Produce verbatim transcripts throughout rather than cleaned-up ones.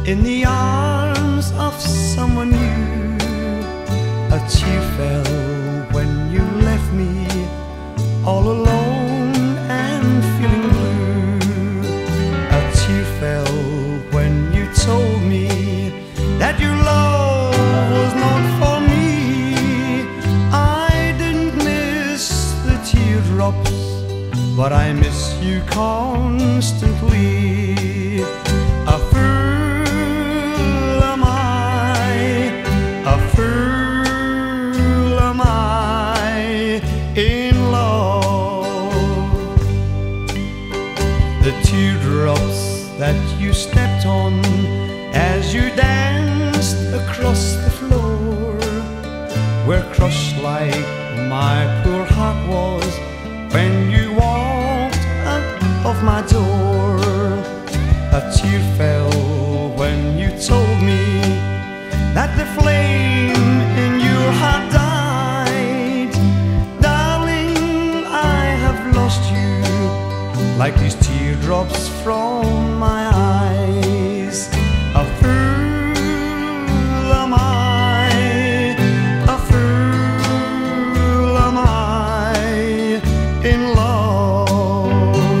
in the arms of someone new. A tear fell when you left me all alone and feeling blue. A tear fell when you told me that your love was not for me. I didn't miss the teardrops, but I miss you constantly. A fool am I, a fool am I in love. The teardrops that you stepped on as you danced across the floor were crushed like my poor heart was when you walked out of my door. A tear fell when you told me that the flame in your heart died. Darling, I have lost you like these teardrops from my eyes. A fool am I, a fool am I in love.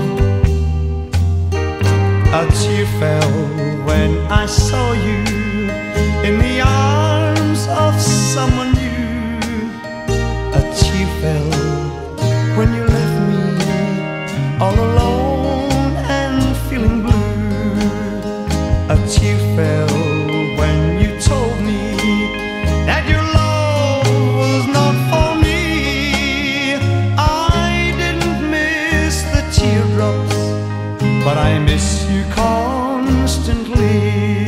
A tear fell when I saw you in the arms of someone new. A tear fell when you left me all alone and feeling blue. A tear fell when you told me that your love was not for me. I didn't miss the teardrops, but I miss you constantly.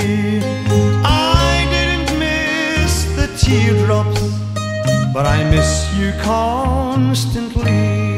I didn't miss the teardrops, but I miss you constantly.